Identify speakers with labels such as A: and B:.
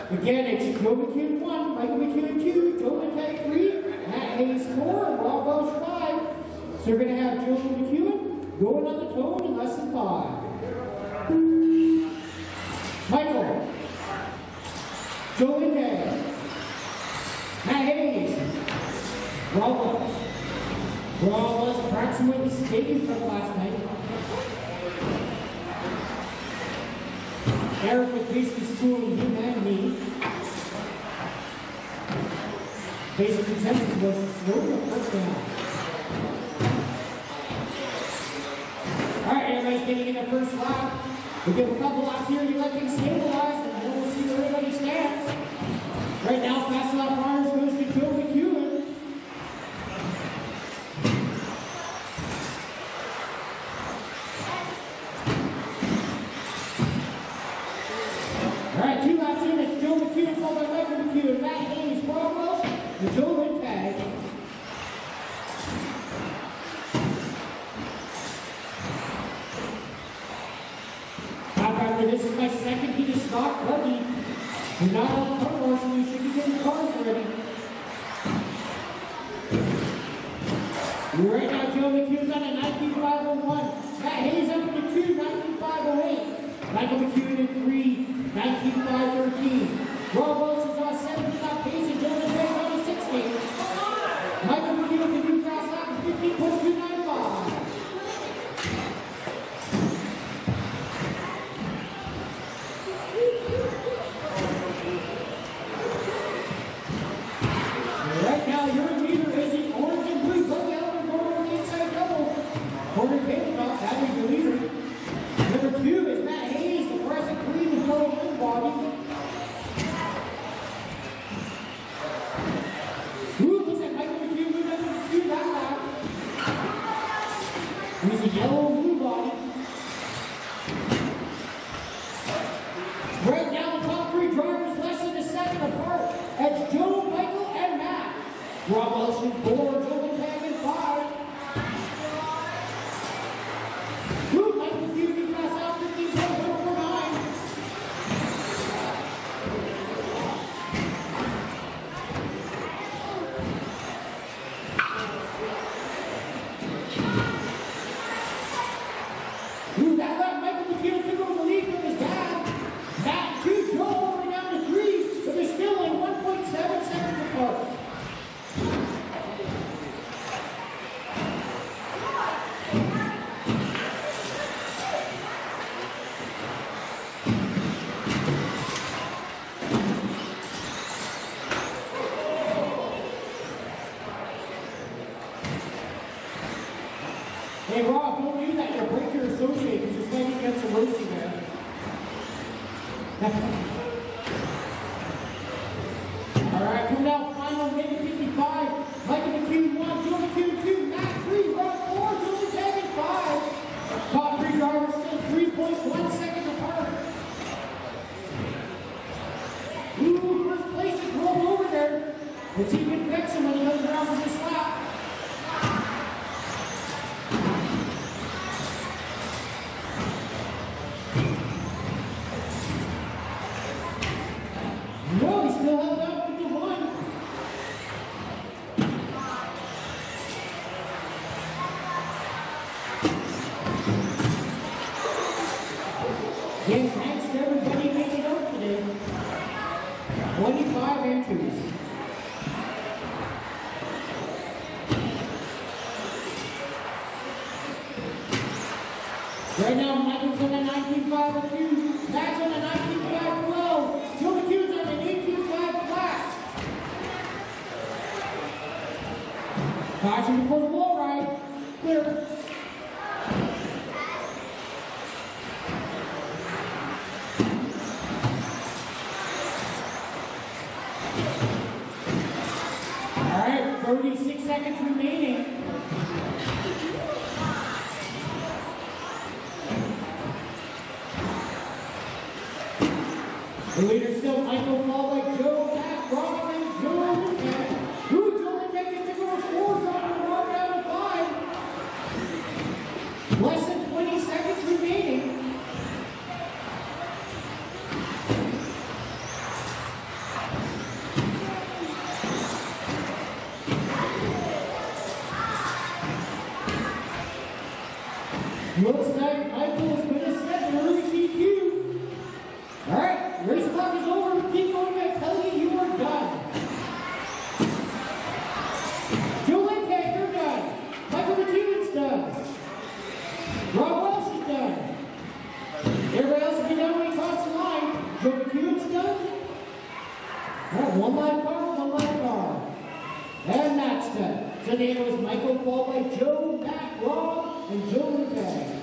A: Again, it's Joe McEwen 1, Michael McEwen 2, Joe McKay 3, Matt Hayes 4, and Rob Welsh 5. So we're going to have Joe McEwen going on the tone in less than 5. Michael, Joe McKay, Matt Hayes, Rob Welsh. Rob Welsh approximately skating from last night. Eric with basically schooling him and me. Basic consensus was slow the first down. Alright, everybody's getting in the first lap. We'll give a couple laps here, you let things stabilize, and then we'll see where everybody stands. Right now, fast lap runners goes to Joe McEwen. Alright, 2 laps in, it's Joe McEwen followed by Michael McEwen, Matt Hayes, Rob Welsh, and Joe McKay. After this is my second heat of stock Buggy. You're not on the front horse, so you should be getting cars ready. Right now, Joe McEwen's on a 19.501. Matt Hayes up to 2, 19.508. Michael McEwen in 3, 19.513. Rob Welsh is on 7, top pace, and Joe McKay on a 16. Michael McEwen can do fast lap 15.295. Right now, your leader is in orange and blue. Buggy Heat going on the inside double. Corner Payton, that is the leader. Number 2 is Matt Hayes, the present green and yellow wing body. Ooh, looks like Michael McEwen moved up to 2 that lap. He's a yellow and blue body. Right now, the top 3 drivers less than a second apart. That's Joe, Michael, and Matt. Rob Welsh in 4, Joe McKay in 5. Ooh, Michael McEwen can pass out 15.449. Ooh, that lap Michael McEwen took over the lead from his dad. Matt 2, Joe all the way down to 3, but they're still in 1.7 seconds apart. Hey Rob, don't do that. You'll break your associate. Just maybe get some roasting there. Alright, come down final minute 55. Michael McEwen 1, Joe McEwen 2, Matt 3, Rob 4, Joe McKay 5. Top 3 drivers still 3.1 seconds apart. Ooh, first place is rolled over there. Let's see if he can fix him when he goes around with this lap. No, he still held out with the 1. Yes, thanks to everybody making out today. 25 entries. Right now, Michael's on a 19.502. Matt's on a 19.512. Joe McEwen's on an 18.5 flat. Caution before the wall ride. Clear. All right, 36 seconds remaining. The leader still Michael, followed by Joe, Matt, Rob, and Joe McKay. Joe McKay gets to go to 4, dropping Rob down to 5. Less than 20 seconds remaining. Looks like Michael is going to set the early CQ. Alright, race clock is over. Keep going, I tell you, you are done. Joe Lincoln, you're done. Michael McEwen's done. Rob Welsh is done. Everybody else will be done when he crosses the line. Joe McEwen's done. Alright, one line car. And Matt's done. So the name was Michael, followed by Joe, Matt, Rob, and Joe Lincoln.